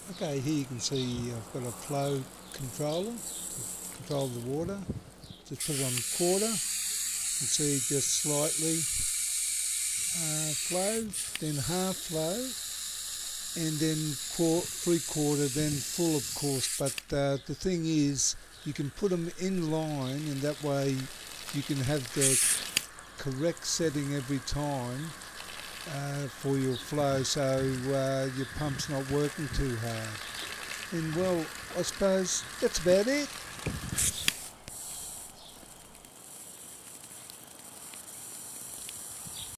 Okay, here you can see I've got a flow controller to control the water. Just put it on quarter. You can see just slightly flow, then half flow, and then 3/4, then full, of course. But the thing is, you can put them in line, and that way you can have the correct setting every time for your flow, so your pump's not working too hard. And well, I suppose that's about it.